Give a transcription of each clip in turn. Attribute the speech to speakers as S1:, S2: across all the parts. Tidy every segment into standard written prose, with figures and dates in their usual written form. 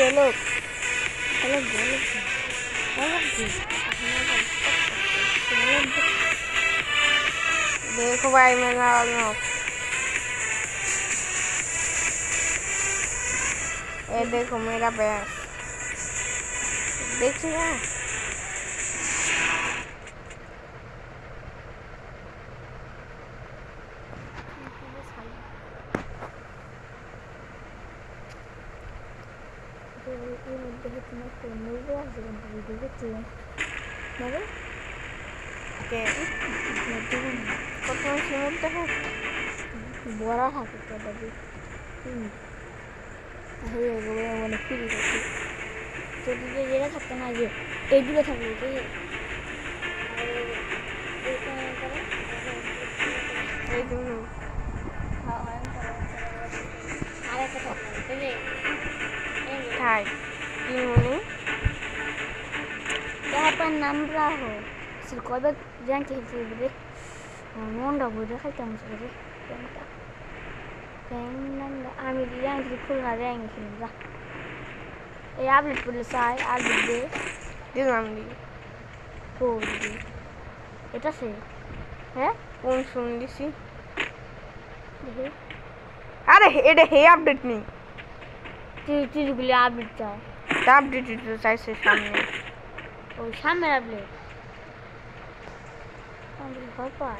S1: look. Look.
S2: देखो भाई मैंने ये देखो मेरा भैंस देख रहा है
S1: বড়া থাকে তো দাদি মানে ফিরি করছি তো দিদি যেটা থাকতো না যে এইগুলো থাকবে ঠিক আছে আর একটা থাকতো ঠিক আছে
S2: थाई किन्होंने
S1: यहाँ पर नंबरा हो सिर्फ कोई बात जान के हिस्से बड़े मोंडा बोले खाते हैं मुझे बड़े पेंटा पेंटा आमी दिया इंद्र खुल ना रहेंगे फिर ये आप लोग पुलिस आए आप लोग दे
S2: दिलांगी
S1: कोई दे इतना से है
S2: कौन सुन ली सी
S1: देखो
S2: अरे ये है अपडेट नहीं
S1: चीज़ के लिए अपडेट चाहे
S2: तब डिजिटल साइज से सामने
S1: ओ सामने अपडेट पापा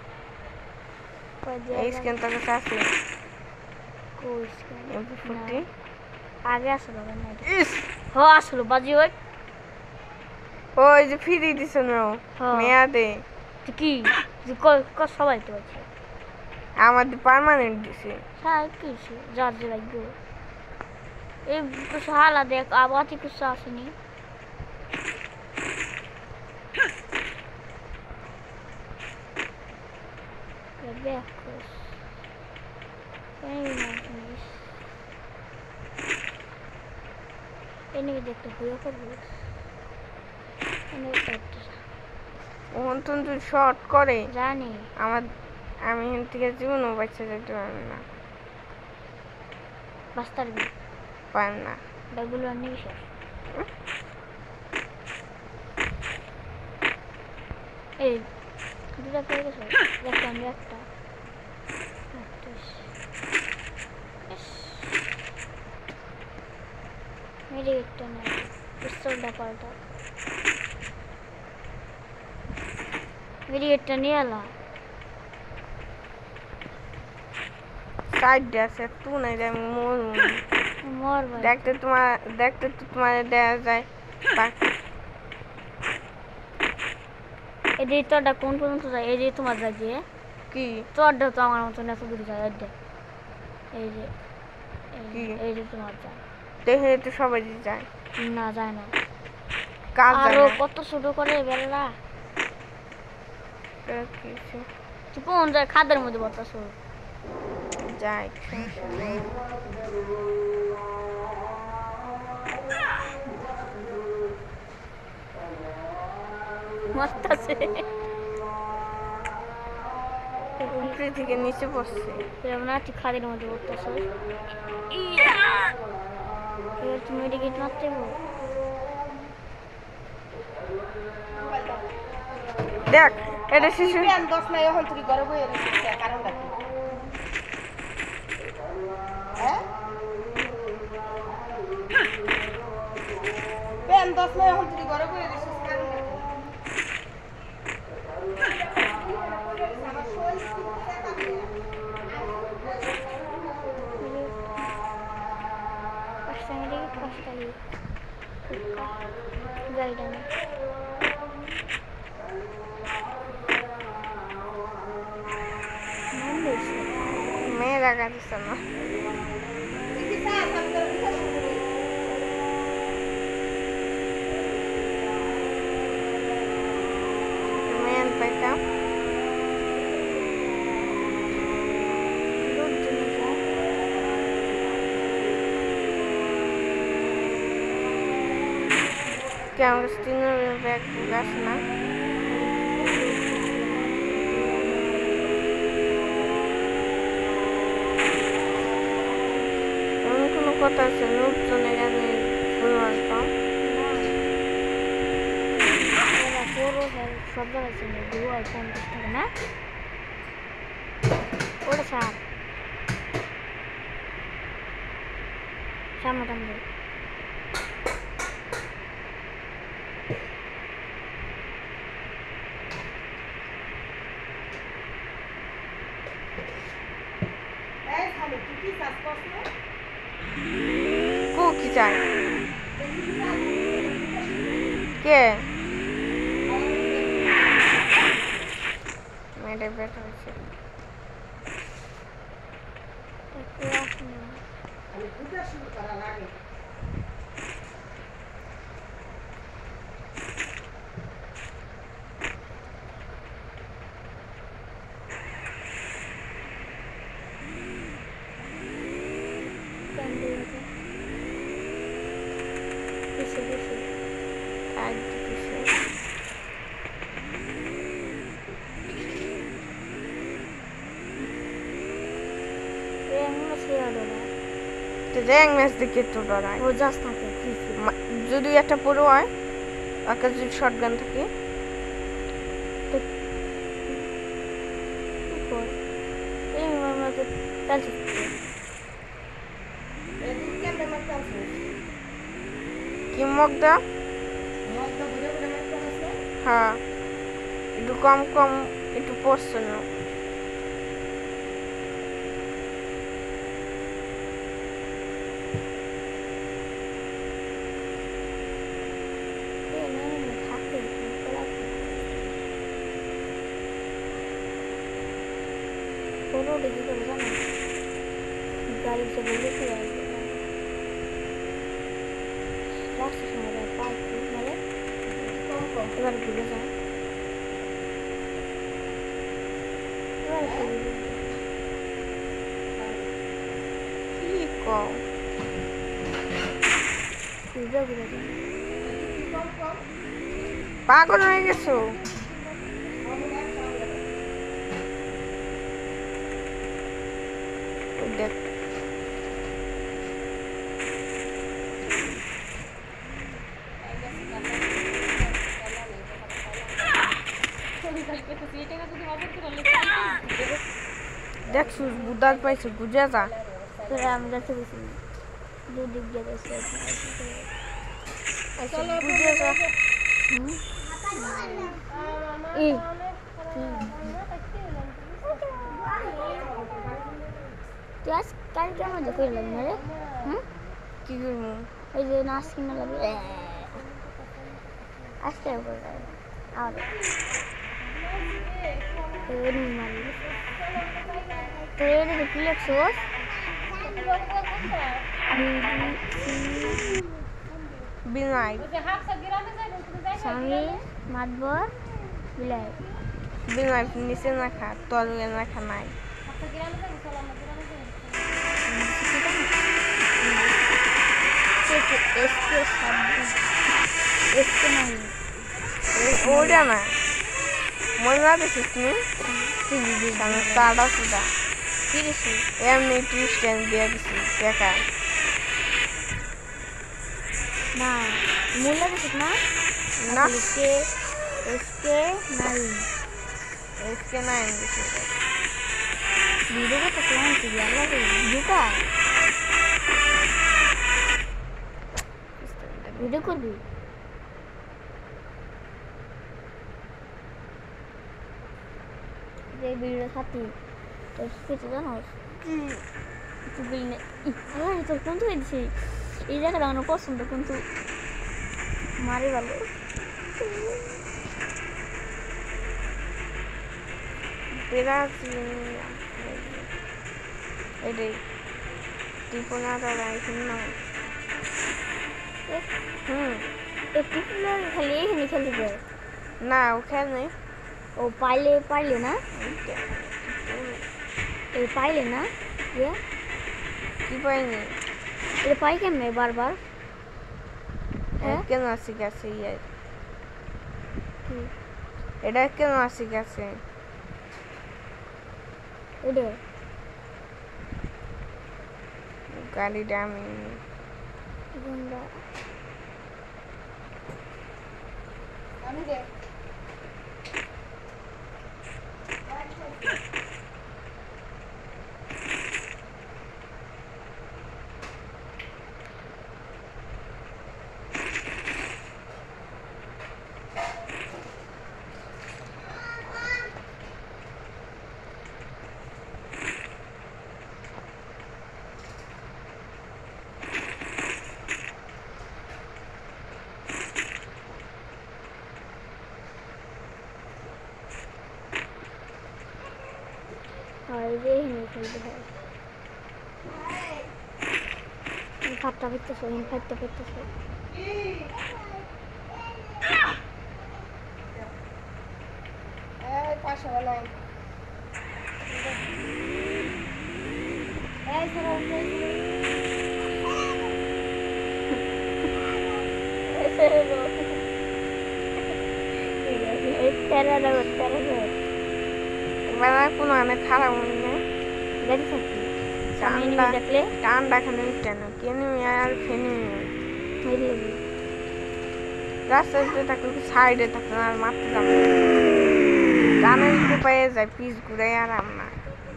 S2: इसके अंदर का साथ है
S1: कोई इसके
S2: MP40
S1: आगे असलो करना
S2: इस
S1: हो असलो बाजी हो
S2: ओ जो फिर इधर सुनो मैं आते
S1: तो की जो को सवाल तो अच्छा
S2: हमारे परमानेंट से
S1: शायद किसी ज़्यादा लगी हो ये कुछ हाल देख आवाज़ ही कुछ सास नहीं ये देख कुछ ये नहीं देखते हुए कर भी ये नहीं देखते
S2: ওখান তুই শর্ট করে
S1: জানি
S2: আমি এখান থেকে জীবনও বাচ্চা যেতে পারবো না
S1: বাস্তার বি
S2: পারব না
S1: ব্যাগগুলো নিয়ে এসে এই দুটা পেয়ে গেছে দেখো আমি একটা মেরে একটা না পিস্তলটা পাল্টা मेरी এটা নিয়ে আলা
S2: সাইড আছে তুই না রে
S1: মোর ভাই
S2: দেখতে তো তোমার দেয়া যায়
S1: এই যে তোরটা কোন পর্যন্ত যায় এই যে তোমার যায় যে
S2: কি
S1: তোরটা তো আমার মতো না তো দূরে যায় এই যে তোমার যায়
S2: দেখে তো সবাই যায়
S1: না যায় না
S2: কাজ
S1: আরো কত ছোট করে বেলা তুই কোন যায় খাদের মধ্যে বসতাছ
S2: যাই
S1: মস্ত আছে
S2: উপরে থেকে নিচে পড়ছে
S1: এরকম না তুই খাদের মধ্যে বসতাছ এবার তুমি মেডিকেট মারতে
S2: দেখ এটা শিশু
S3: পেন 10 নাই এখন তুই ঘরে বইয়ে রইছিস কারণটা কি হ্যাঁ পেন 10 নাই এখন তুই ঘরে বইয়ে রইছিস কারণটা কি আমার শরীর
S1: পাঁচটা মেডিকেট পাঁচটা গাড়িটা না
S2: মেয়েরা কাঁদিস না মেন পাইতাম কেমন স্টিনের ব্যাগ গাছ না কথা আছে লোকজনের পরিমাণ কম।
S1: এরা পুরো সব জায়গায় ছিল 250 টাকা না ওটা সামনে টানবে
S3: এই খালি তুই কি কাজ করছ না?
S2: কু কি চাই কে মেয়েটা বেটা হয়েছে
S3: খালি পূজা শুরু করা লাগে।
S2: আর কিছু র্যাঙ্ক ম্যাচ দেখে তো ডরায়
S1: ও জাস্ট থাকে
S2: যদি একটা পুরো হয় আকাশ যদি শটগান থাকে
S3: এদিন কেমনে মারতে আছে?
S2: কি মগ দাও
S3: মগটা ঘুরে ঘুরে মারতে আছে?
S2: হ্যাঁ একটু কম কম একটু পড়ছে না
S1: গাড়ি চলে গেছে রাস্তার সময় পার্ক মানে এবার ঘুরে যায় এবার
S2: কি কম
S1: ঘুরে ঘুরে যায়
S3: কম কম
S2: পাগল হয়ে গেছো দেখ দেখছো বুদার পাইছো বুঝে যা
S1: তোরা আমি যাচ্ছি বেশি দুদিক দিয়ে গেছে
S2: বুঝে যা
S1: এই তুই আজ কালকে আমাদের করে লাগবে না রে হুম
S2: কি করবো
S1: ওই যে নাচ কিনা লাগবে আজকে করে আর মারি তো এটা কি লেখছোস
S2: বিনাই
S1: স্বামী মাতবর বিলাই
S2: বিনাই নিচে না খা তলুয়ে না খা নাই
S1: এসকে এসকে নাই
S2: ওটা না মনে না দেখিস নি সামনে স্টার্ট সুদা
S1: কি রেছে
S2: এমনি টুইস্টেন দিয়ে দিছি দেখা
S1: না মূল্য দেখিস না
S2: না
S1: এসকে এসকে নাই
S2: এসকে নাই দিছি
S1: ভিডিও করতে কেমন কি আল্লাহ দুকা ভিডিও করবি যে ভিডিও খাতি তোর কিছু জানোস তুই বলি না আল্লাহ তোর কোন তুই দিছি এই জায়গাটা আমার পছন্দ কিন্তু মারি ভালো
S2: এটাই টিপনাটা রাইফিন না
S1: একটু খালি এখানে খেলতে যায়
S2: না ওখানে
S1: ও পাইলে না এই পাইলে না ইয়ে
S2: কি পাইনি
S1: এটা পাই কেমনে বারবার হ্যাঁ
S2: কেন আসি গেছে ইয়ে
S1: কি
S2: এটা কেন আসি গেছে
S1: এটা
S2: গাড়িটা আমি
S1: গুন্ডা
S3: আমি রে
S1: আর এই যে হিনে খেলতে হয় ফাটটা ফিরতেছে হিন ফাটতে ফিরতেছে
S3: এই পাশে বানাই এই সরো
S1: তেরা
S2: এবার আর কোনো অনেক খারাপ মনে নেই
S1: গাড়ি থাকি সামনে নিয়ে দেখলে
S2: টান্ডা খানে কেন কেনে আর ফেনে
S1: মেরে
S2: রাস্তায় থাকলে সাইডে থাকলে আর মারতে যাবো টানের কোপায়ে যায় পিস ঘুরে আর না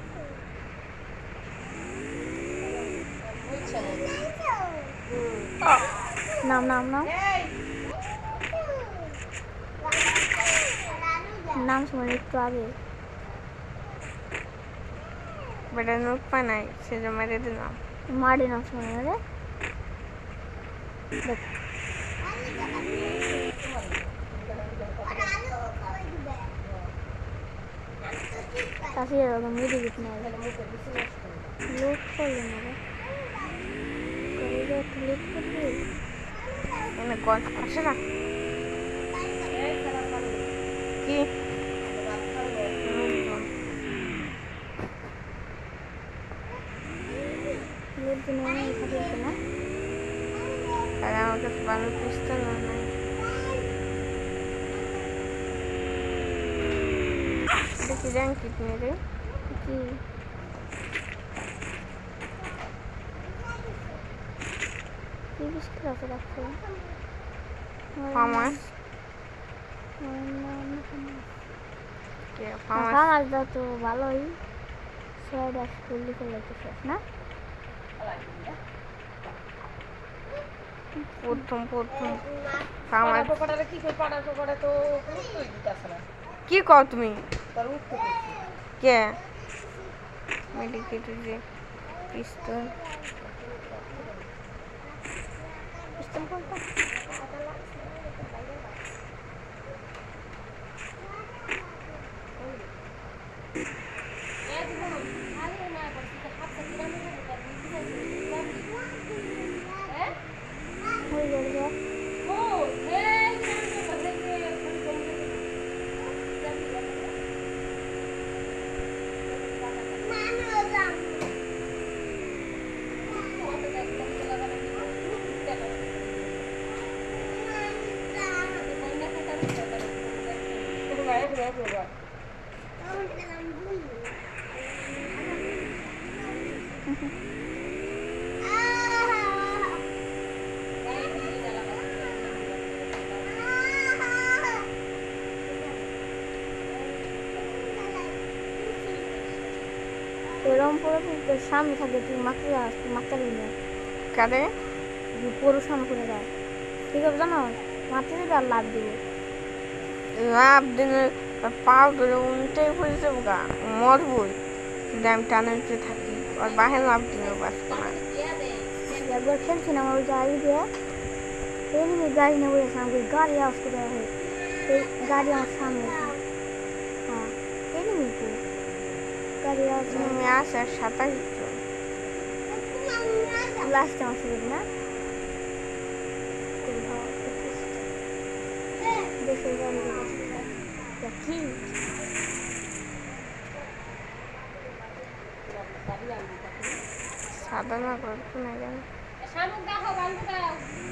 S1: নাম নাম নাম
S3: এই
S1: নাম সময় একটু আগে
S2: বেটা নোট পায় নাই সে যে মেরে দিলাম
S1: মারি নাম সময় রে দেখ চাষি এরকম মেরে দিত না লুট করলো না রে করে যে একটু লুট করবি
S2: এনে গল্প আসে না কি
S1: লুট দিনে আমি খাবি না
S2: আর আমার কাছে ভালো পিস্তল নাই দেখি র্যাঙ্ক কিটনে রে
S1: কি কি বিস্কুট আছে রাখছো
S2: ফার্মাস ফার্মাস
S1: ফার্মাস দাও তো ভালোই স্যার স্কুল লিখে লাগতেছে না
S2: প্রথম ফার্মাস
S3: পাড়া কি কই পাড়া পাড়া তো উঠতেই দিতাছ না
S2: কি কও তুমি
S3: তোর উঠতে
S2: কে মেডিকেটের যে পিস্তল
S1: পিস্তল কোনটা ওই গেল এরকম পুরো সামনে থাকে তুই মারতে যাস তুই মারতে পারবি না
S2: কারে
S1: পুরো সামনে করে যায় ঠিক আছে জানো মারতে যাবে আর লাভ দিবে
S2: লাভ দিনে পাও ধরে উল্টে পড়ে যাবো গা মরবই কিন্তু আমি টানে উঠে থাকি আর বাহির লাভ দিনে বাঁচবো না
S1: একবার খেলছি না আমার ওই গাড়ি দিয়ে এমনি গাড়ি নিয়ে বসেছে আমাকে গাড়ি আওয়াজ করে হয় এই গাড়ি আমার সামনে হ্যাঁ এমনি তো গাড়ি আওয়াজ
S2: তুমি আসে 27 জন
S1: লাস্টে আমার সাথে না দেশের গাড়ি কি
S2: সাদা না করে শুনে গেল
S3: শামুক দেখো বান্ধব দাও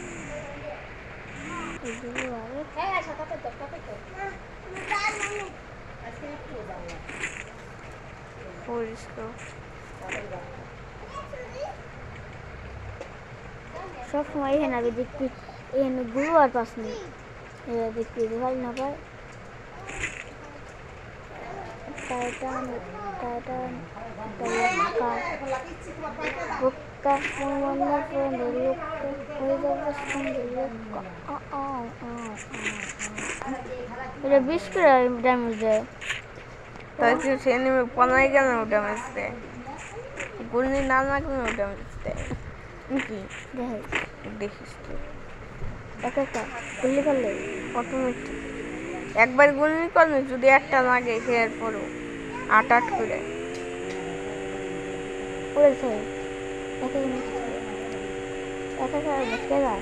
S1: এগুলো আরে
S3: হ্যাঁ সাথে তো আজকে একটু দাও না
S2: পরিষ্কার
S1: সব সময় এখানে আগে দেখবি এখানে গুরু আর পাসনি এরা দেখবি ভাই না পায় টাইটান টাইটান বুক্কা মনে ফোনে লুক্কা হয়ে যাবে সঙ্গে লুক্কা এটা 20 করে ড্যামেজ দেয়
S2: তাই কি সে নেমে পনাই গেল ড্যামেজ দেয় গুলি না লাগলে ড্যামেজ দেয় কি দেখিস তো
S1: একা একা গুলি করলে
S2: অটোমেটিক একবার গুলি করলে যদি একটা লাগে খেয়ার পরও 8 করে
S1: উড়েছে একা একা একা বসে গা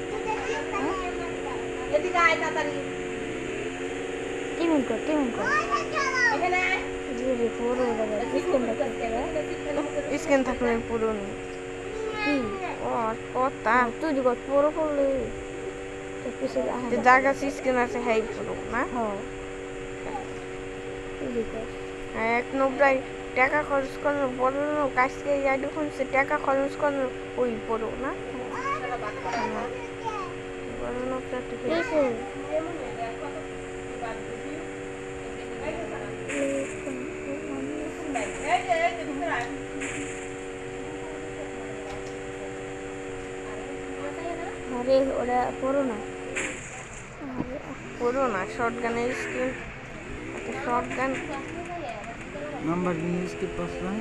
S3: এদিকে আয় তাড়াতাড়ি
S1: টিমিং কর
S3: এখানে আয়
S1: জি পুরো জায়গা সিস্টেম দেখতে
S2: স্ক্রিন থাকলে পুরো নেই
S1: কি
S2: ও কথা
S1: তুই যদি পুরো করলে তো পিছে
S2: যে জায়গা স্ক্রিন আছে হ্যাঁ পুরো না
S1: হ্যাঁ তুই কর
S2: এক নোবরাই টাকা খরচ করলো বড় লোক আজকে যখন সে টাকা খরচ করলো ওই পড়ো না বড় লোকটা ঠিক আছে
S1: আরে ওরা পড়ো না
S2: পড়ো না শর্ট গানের skill short gun
S4: number Guinness के पास में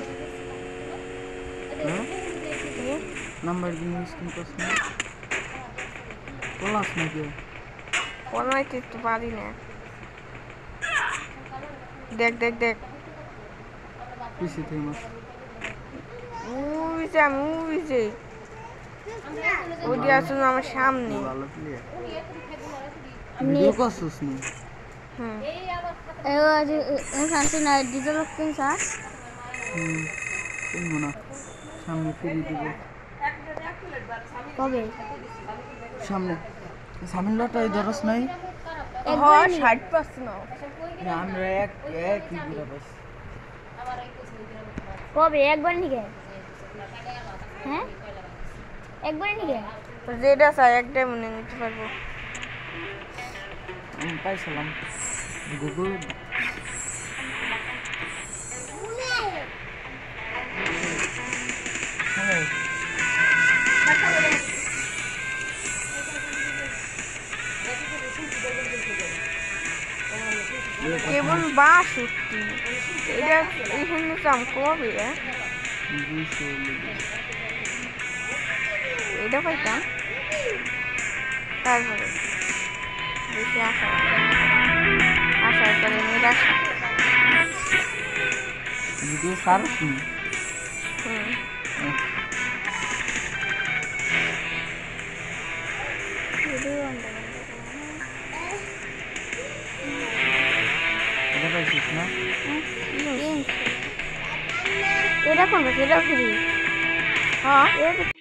S4: नंबर गिनीज के पास में क्लास में क्या
S2: পড়াইতে তো পারি না দেখ দেখ দেখ
S4: पीछे थे मत
S2: মুভিছে ওটি আসলে আমার সামনে
S4: वाला प्लेयर वीडियो का उसने
S2: হুম
S1: এও আজ শান্তি না ডিজেল কিন স্যার
S4: कोई मना सामने फ्री दिबो
S1: কবে
S4: सामने सामने लटा इधरस नहीं
S2: হ্যাঁ 60%
S4: আমরা এক কি গুড়া বাস
S1: কবে একবার নিকে হ্যাঁ একবার নিকে
S2: যেটা চাই একটাই মনে নিতে পারবো
S4: আমি পাইছিলাম গুগল
S2: কেবল 62 এটা এখানে দাম কবে এটা পাইতাম তারপরে বেশি আশা করে নিরাশা
S4: ভিডিও সারস নি
S2: হুম
S4: এটা পাইছিস না
S1: এটা কোন এটা ফ্রি
S2: হ্যাঁ
S1: এটা